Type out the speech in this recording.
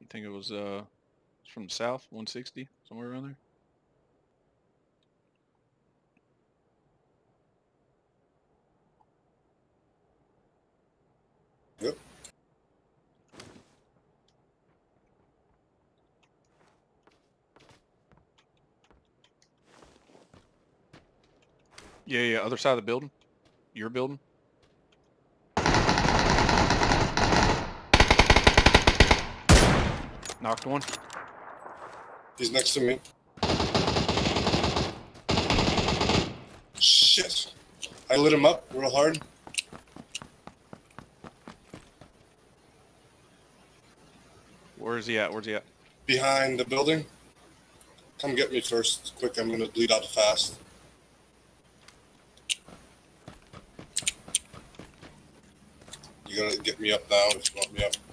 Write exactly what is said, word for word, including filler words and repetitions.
think it was uh from the south, one sixty, somewhere around there. Yep. Yeah, yeah, other side of the building. Your building. Knocked one. He's next to me. Shit. I lit him up real hard. Where is he at? Where's he at? Behind the building. Come get me first. Quick, I'm going to bleed out fast. You got to get me up now if you want me up.